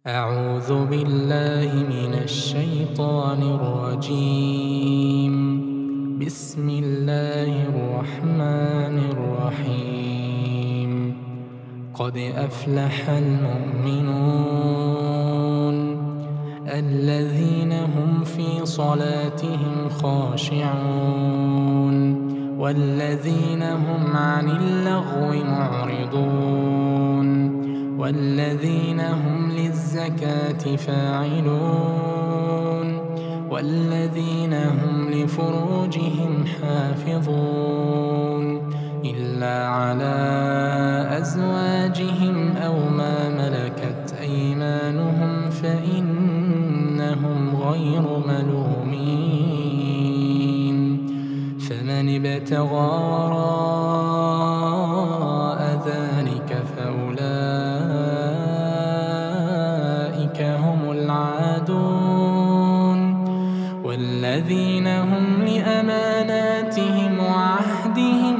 أعوذ بالله من الشيطان الرجيم. بسم الله الرحمن الرحيم. قد أفلح المؤمنون الذين هم في صلاتهم خاشعون والذين هم عن اللغو معرضون والذين هم للزكاة فاعلون والذين هم لفروجهم حافظون إلا على أزواجهم أو ما ملكت أيمانهم فإنهم غير ملومين. فمن ابتغى وراء ذلك فأولئك هم العادون والذين هم لأماناتهم وعهدهم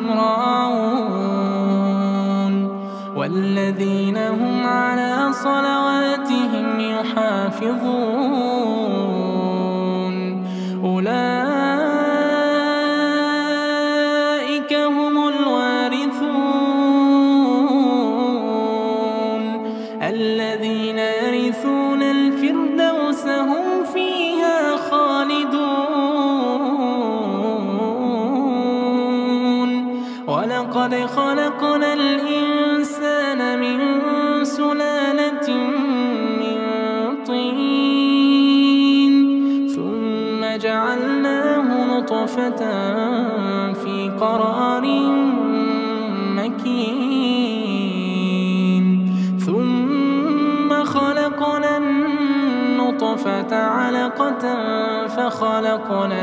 راعون والذين هم على صلواتهم يحافظون. أولئك هم الوارثون الذين يرثون الفردوس هم فيها خالدون. ولقد خلقنا الإنسان من سلالة من طين ثم جعلناه نطفة في قرار مكين ثم خلقنا النطفة علقة فخلقنا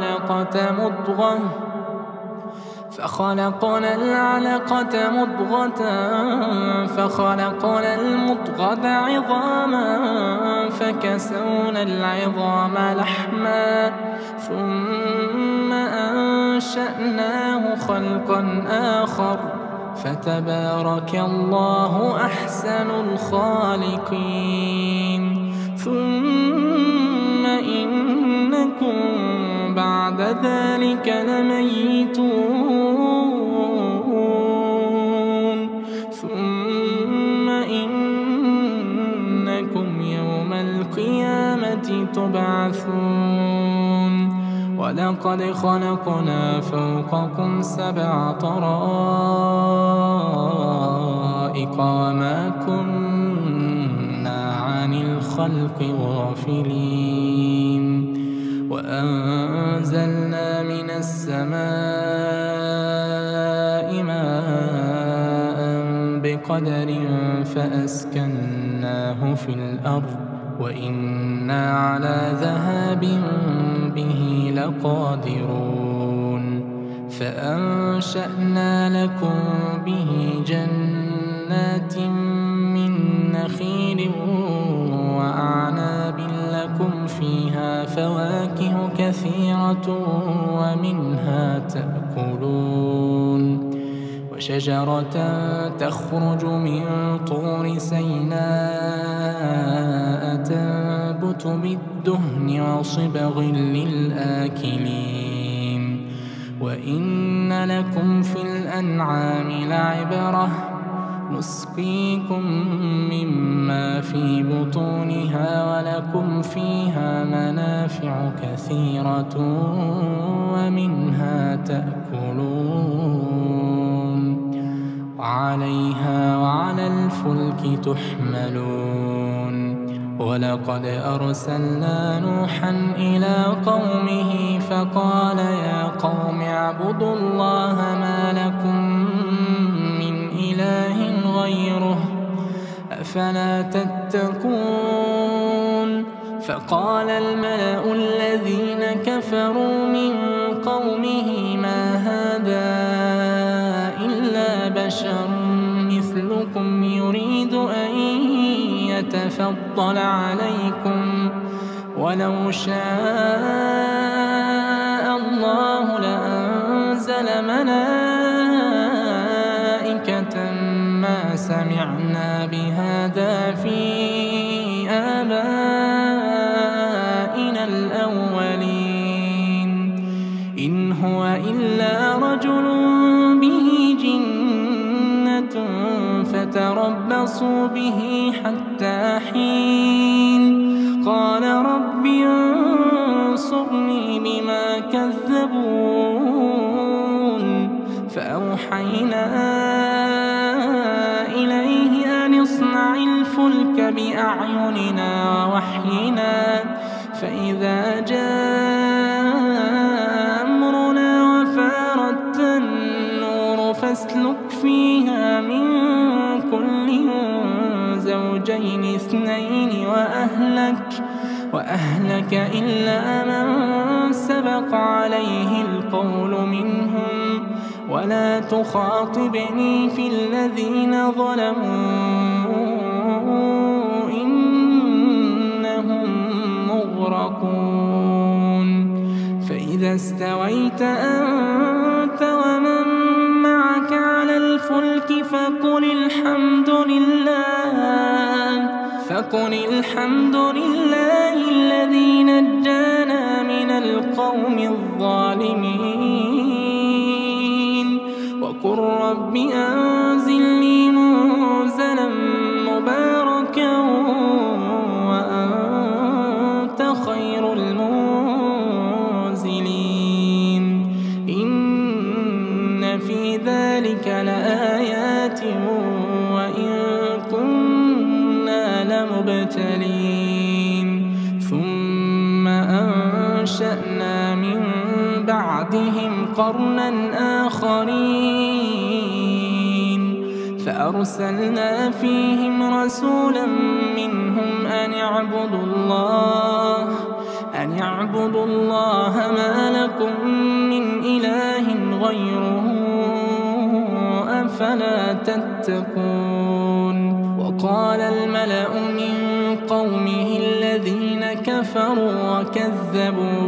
العلقة مضغة فخلقنا المضغة عظاما فكسونا العظام لحما ثم أنشأناه خلقا آخر فتبارك الله أحسن الخالقين. ثم إنكم بعد ذلك لميتون ثم إنكم يوم القيامة تبعثون. ولقد خلقنا فوقكم 7 طرائق وما كنا عن الخلق غافلين. وأنزلنا من السماء ماء بقدر فأسكناه في الأرض وإنا على ذهاب به لقادرون. فأنشأنا لكم به جنات من نخيل وأعناب لكم فيها فواكه كثيرة ومنها تأكلون. وشجرة تخرج من طور سيناء تنبت بالدهن وصبغ للآكلين. وإن لكم في الأنعام لعبرة نسقيكم مما في بطونها ولكم فيها منافع كثيرة ومنها تأكلون وعليها وعلى الفلك تحملون. ولقد أرسلنا نوحا إلى قومه فقال يا قوم اعبدوا الله ما لكم من إله غيره أفلا تتقون. فقال الملأ الذين كفروا من قومه ما هذا إلا بشر مثلكم يريد أن يتفضل عليكم ولو شاء الله لأنزل ملائكة ما سمعنا بهذا في فتربصوا به حتى حين قال رب انصرني بما كذبون فأوحينا إليه أن اصنع الفلك بأعيننا ووحينا فإذا جاء أمرنا وفارت النور فاسلك فيها من كل زوجين اثنين وأهلك إلا من سبق عليه القول منهم ولا تخاطبني في الذين ظلموا إنهم مغرقون فإذا استويت أنت ومن معك على الفلك فقل الحمد لله الذي نجانا من القوم الظالمين وقل رب أنزلني منزلا مباركا وأنت خير المنزلين إن في ذلك لآيات وإن كنا لمبتلين ثم أنشأنا من بعدهم قرنا آخرين فأرسلنا فيهم رسولا منهم أن اعبدوا الله ما لكم من إله غيره أفلا تتقون وقال الملأ من قومه الذين كفروا وكذبوا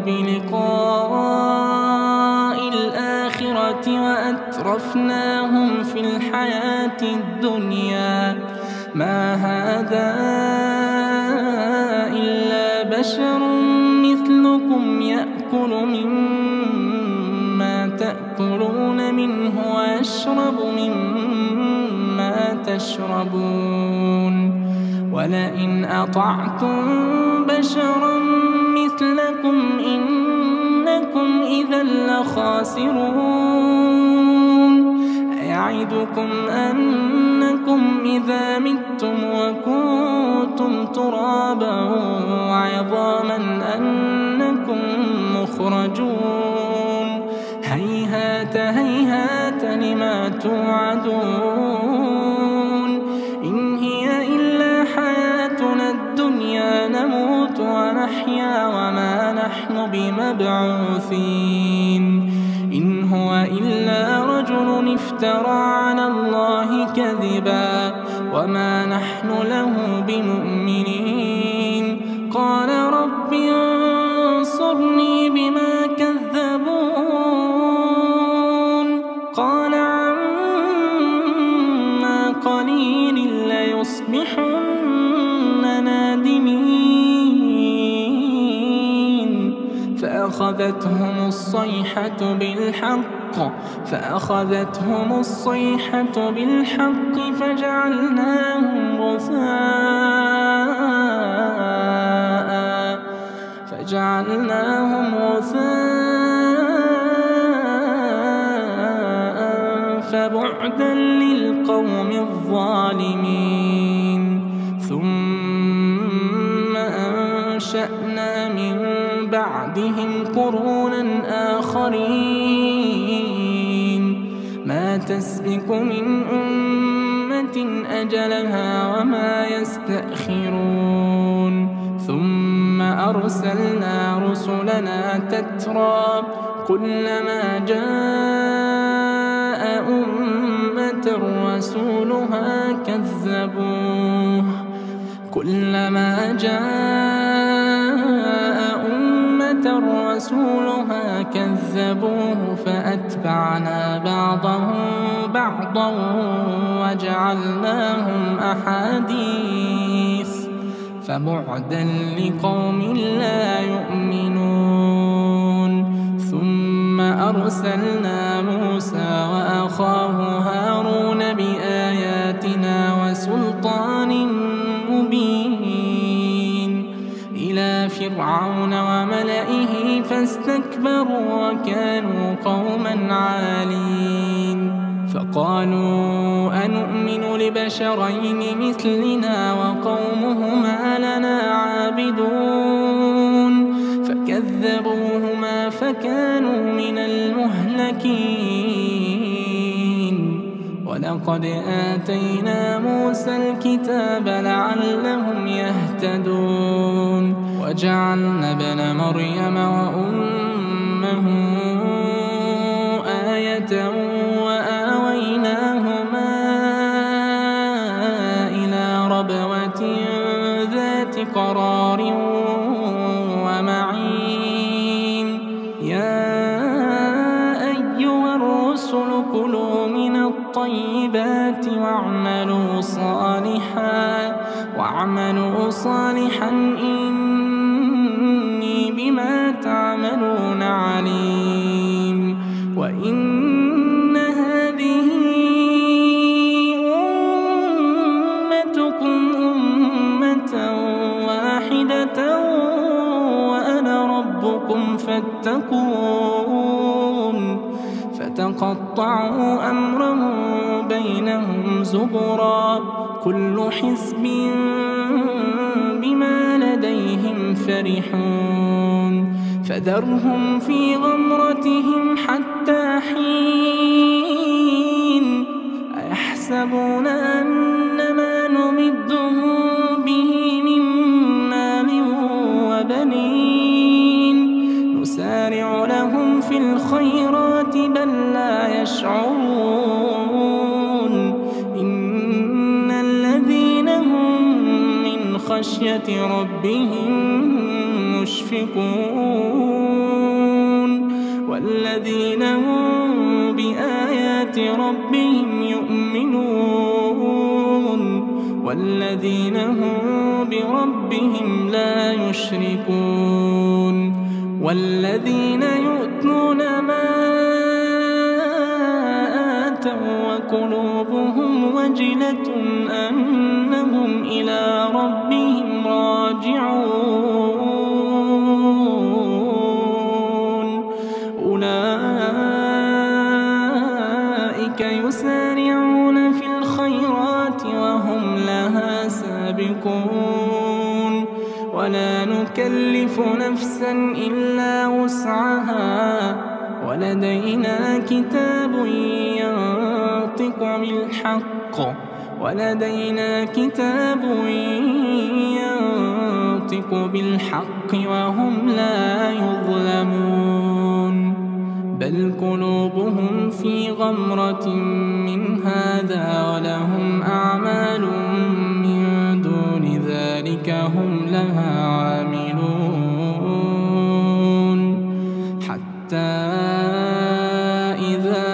بلقاء الآخرة وأترفناهم في الحياة الدنيا ما هذا إلا بشر مثلكم يأكل مما تأكلون منه ويشرب مما تشربون ولئن أطعتم بشرا مثلكم إنكم إذا لخاسرون أيعدكم أنكم إذا متم وكنتم ترابا وعظاما أنكم مخرجون هيهات هيهات لما توعدون إن هي إلا حياتنا الدنيا نموت ونحيا وما نحن بمبعوثين إن هو إلا رجل افترى على الله كذبا وما نحن له بمؤمنين قال رب انصرني بما كذبون قال عما قليل ليصبحن نادمين فأخذتهم الصيحة بالحق فجعلناهم غثاء فبعدا للقوم الظالمين ثم أنشأنا من بعدهم قرونا آخرين ما تسبق من أمة أجلها وما يستأخرون ثم أرسلنا رسلنا تترى كلما جاء أمة رسولها كذبوه فأتبعنا بعضهم بعضا وجعلناهم أحاديث فبعدا لقوم لا يؤمنون ثم أرسلنا موسى وأخاه هارون بآياتنا وسلطان فرعون وملئه فاستكبروا وكانوا قوما عالين فقالوا أنؤمن لبشرين مثلنا وقومهما لنا عابدون فكذبوهما فكانوا من المهلكين ولقد آتينا موسى الكتاب لعلهم يهتدون وجعلنا ابن مريم وأمه آية وآويناهما إلى ربوة ذات قرار ومعين يا أيها الرسل كلوا من الطيبات واعملوا صالحا إني بما تعملون عليم وإن هذه أمتكم أمة واحدة وأنا ربكم فاتقون فتقطعوا أمرهم بينهم زبرا كل حزب بما لديهم فرحون فذرهم في غمرتهم حتى حين أيحسبون أنما نمدهم به من مال وبنين نسارع لهم في الخيرات بل لا يشعرون إن الذين هم من خشية ربهم مشفقون والذين هم بآيات ربهم يؤمنون والذين هم بربهم لا يشركون والذين يؤتون ما آتوا وقلوبهم وجلة أنهم إلى ربهم راجعون أولئك يسارعون في الخيرات وهم لها سابقون ولا نكلف نفسا إلا وسعها ولدينا كتاب ينطق بالحق وهم لا يظلمون بل قلوبهم في غمرة من هذا ولهم أعمال من دون ذلك هم لها عاملون حتى إذا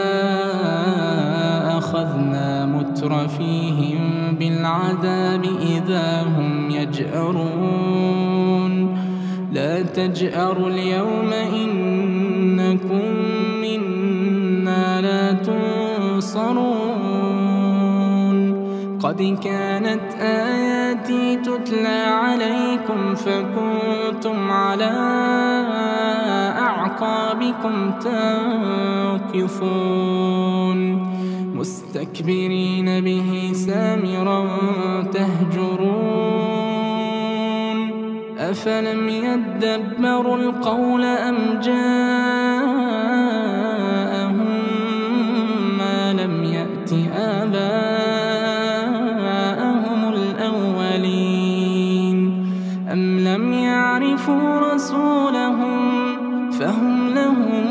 أخذنا مترفيهم بالعذاب إذا هم يجأرون لا تجأروا اليوم إنكم منا لا تنصرون قد كانت آياتي تتلى عليكم فكنتم على أعقابكم تنكصون مستكبرين به سامرا تهجرون أفلم يدبروا القول أم جاءهم ما لم يأت آباءهم الأولين أم لم يعرفوا رسولهم فهم له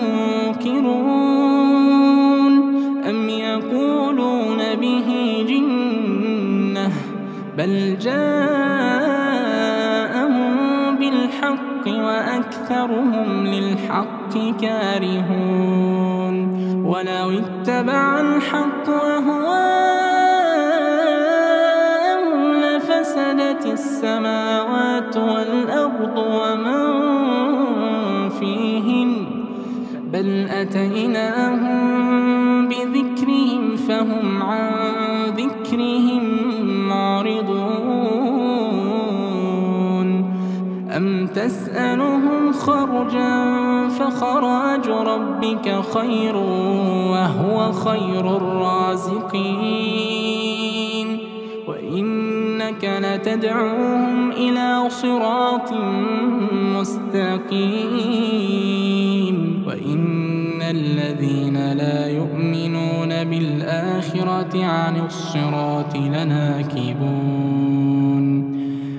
منكرون أم يقولون به جنة بل جاءهم بالحق وأكثرهم للحق كارهون ولو اتبع الحق أهواءهم لفسدت السماوات والأرض ومن فيهن بل أتيناهم بذكرهم فهم عن ذكرهم معرضون أم تسألهم خرجا فخراج ربك خير وهو خير الرازقين وإنك لتدعوهم إلى صراط مستقيم وإن الذين لا يؤمنون بالآخرة عن الصراط لناكبون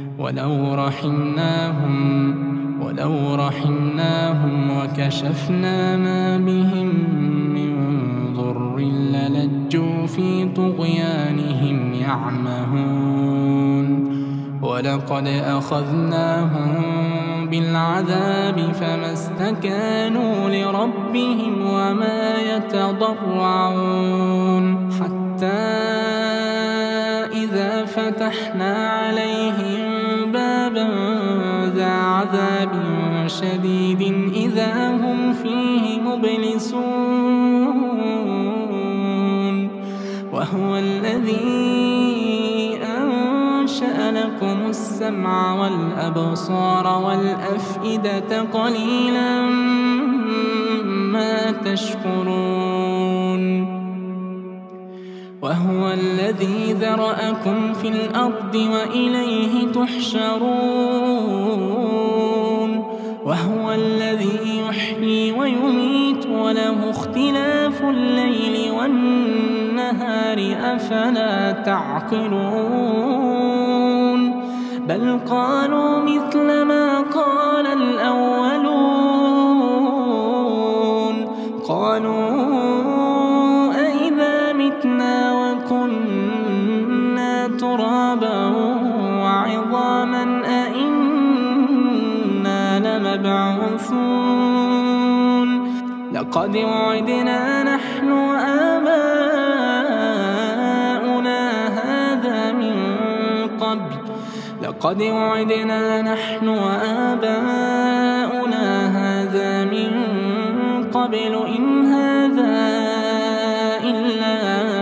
ولو رحمناهم وكشفنا ما بهم من ضر للجوا في طغيانهم يعمهون ولقد أخذناهم بالعذاب فما استكانوا لربهم وما يتضرعون حتى إذا فتحنا عليهم بابا ذا عذاب شديد إذا هم فيه مبلسون وهو الذي أنشأ لكم السمع والأبصار والأفئدة قليلا ما تشكرون وهو الذي ذرأكم في الأرض وإليه تحشرون وهو الذي يحيي ويميت وله اختلاف الليل والنهار أفلا تعقلون بل قالوا مثل ما قال الأولون قالوا أئذا متنا وكنا ترابا وعظاما أئنا لمبعوثون لقد وعدنا نحن وآباؤنا هذا من قبل إن هذا إلا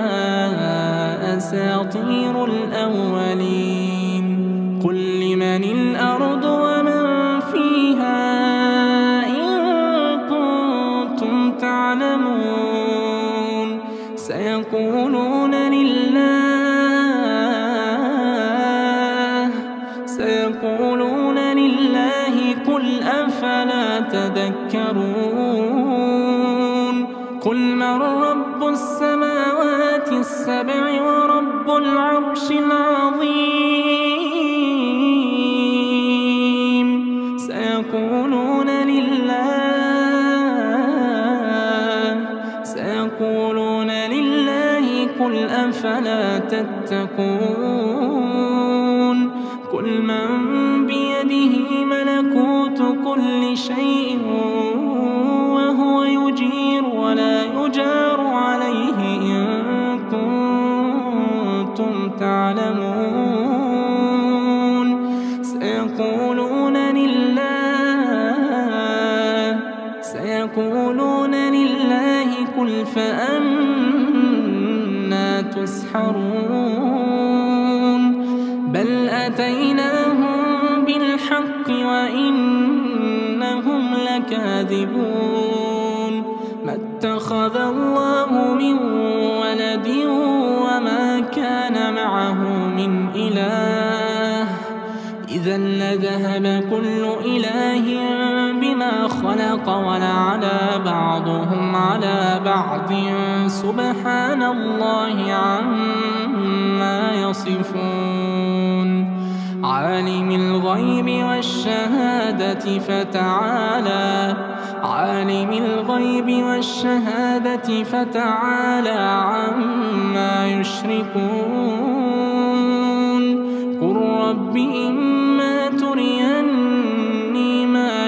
أساطير الأولين قل لمن الأرض ومن فيها إن كنتم تعلمون سيقولون لله قل أفلا تذكرون قل من رب السماوات السبع ورب العرش العظيم سيقولون لله قل أفلا تتقون قل من بيده ملكوت كل شيء وهو يجير ولا يجار عليه إن كنتم تعلمون سيقولون لله قل فأنا تسحرون بل أتيناهم بالحق وإنهم لكاذبون ما اتخذ الله من ولد وما كان معه من إله إذا لذهب كل إله بما خلق ولعلى بعضهم على بعض سبحان الله عما يصفون عالم الغيب والشهادة فتعالى عما يشركون قل رب إما تريني ما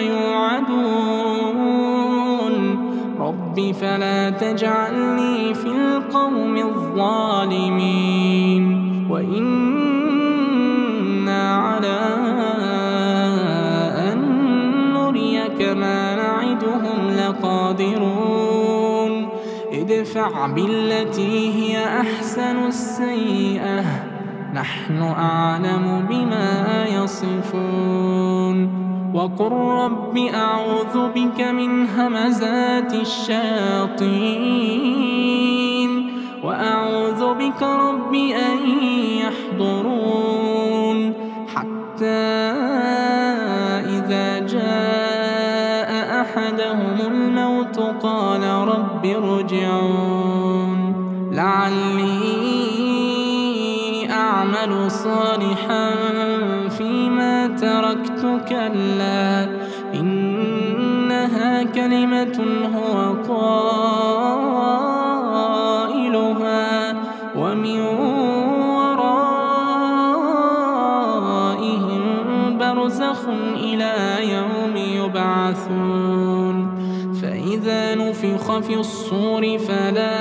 يوعدون رب فلا تجعلني في القوم الظالمين وإنا على أن نريك ما نعدهم لقادرون ادفع بالتي هي أحسن السيئة نحن أعلم بما يصفون وقل رب أعوذ بك من همزات الشياطين وأعوذ بك رب أن يحضرون حتى إذا جاء أحدهم الموت قال رب ارجعون لعلي أعمل صالحا فيما تركت كلا إنها كلمة هو قائلها ومن ورائهم برزخ إلى يوم يبعثون فإذا نفخ في الصور فلا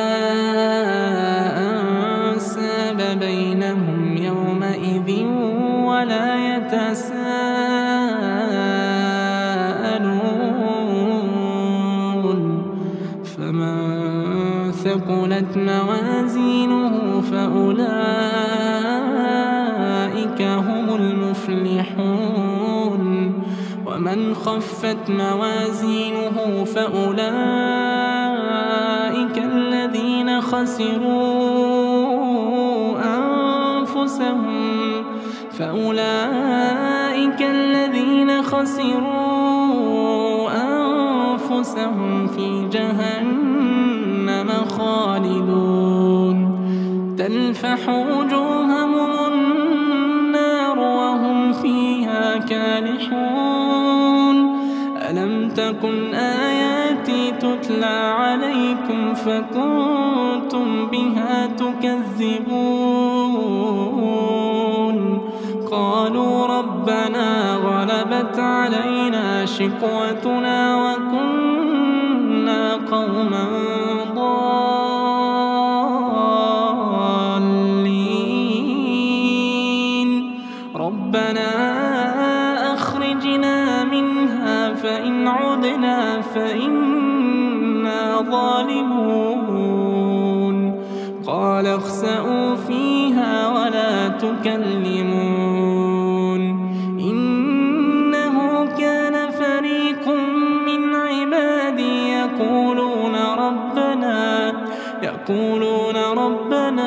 أنساب بينهم يومئذ ولا يتساءلون فمن ثقلت موازينه فأولئك هم المفلحون ومن خفت موازينه فأولئك الذين خسروا أنفسهم في جهنم خالدون تلفح وجوههم النار وهم فيها كالحون ألم تكن آياتي تتلى عليكم فكنتم بها تكذبون قالوا ربنا غلبت علينا شقوتنا وكنا قوما ضالين ربنا أخرجنا منها فإن عدنا فإنا ظالمون قال اخسئوا فيها ولا تكلمون إنه كان فريق من عبادي يقولون ربنا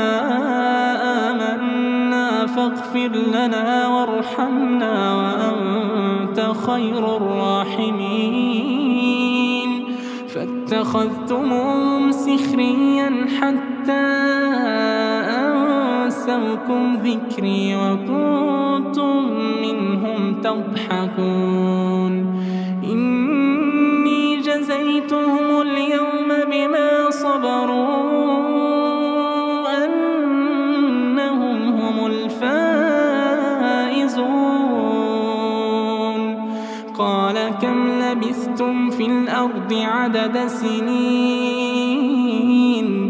آمنا فاغفر لنا وارحمنا وأنت خير الراحمين فاتخذتموهم سخريا حتى أنسوكم ذكري وكنتم منهم تضحكون إني جزيتهم اليوم بما صبروا أنهم هم الفائزون قال كم لبثتم في الأرض عدد سنين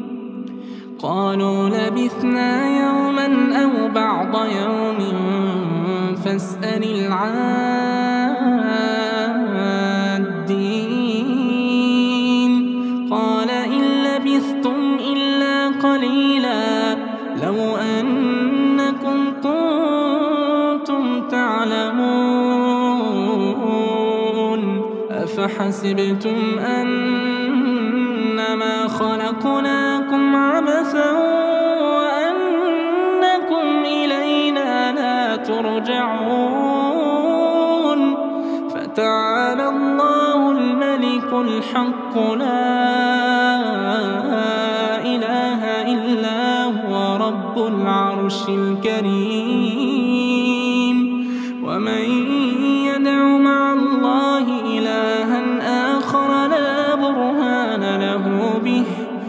قالوا لبثنا يوما أو بعض يوم فاسأل العادين قال إن لبثتم إلا قليلا لو أنكم كنتم تعلمون أفحسبتم أنما خلقناكم عبثا وأنكم إلينا لا ترجعون فتعالى الله الملك الحق لا إله إلا هو رب العرش الكريم ومن يدع مع الله إلها آخر لا برهان له به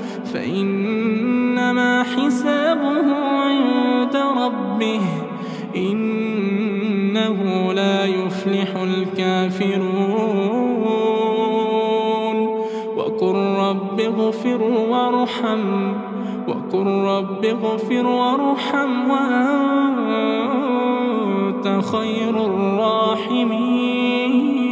فإنما حسابه عند ربه إنه لا يفلح الكافرون وقل رب اغفر وارحم وأنت خير الراحمين